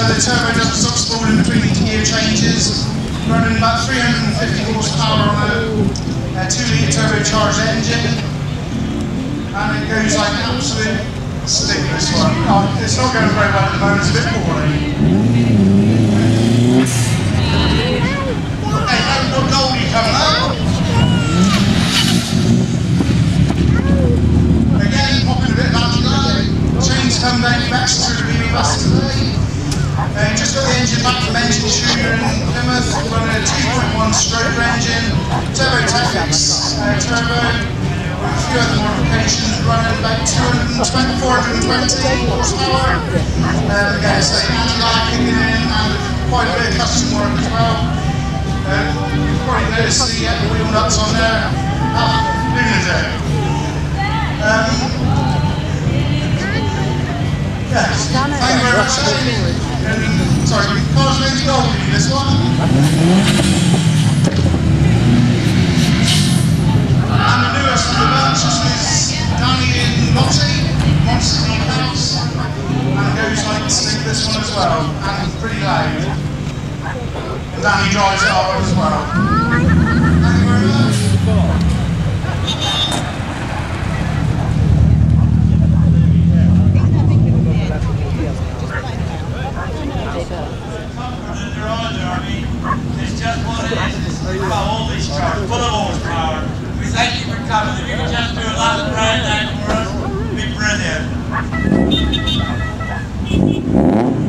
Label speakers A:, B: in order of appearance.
A: the turbo doesn't stop spooling between gear changes. Running about 350 horsepower on a 2-litre turbocharged engine. And it goes like an absolute stick, this one. Oh, it's not going very well at the moment, it's a bit boring. Hey, that's got Goldie coming up. Again, popping a bit of anti-light. Chains come down, backs through the wheel bus today. Just got the engine back from Engine Tuner in Plymouth, running a 2.1 stroke engine, turbo tactics turbo, with a few other modifications, running about 420 horsepower. Again, it's like anti-lock kicking in and quite a bit of custom work as well. You've probably noticed the wheel nuts on there. Lunatic. Yes, thank you very much. Sorry, car's name's Goldie, this one. And the newest of the bunch is Danny in Lottie, Monster House. And it goes like stick, this one as well. And pretty loud. And Danny drives it hard as well. Thank you very much.
B: It's just what it is. It's got all these cars, full of horsepower. We thank you for coming. If you could just do a lot of brand for us, it'd be brilliant.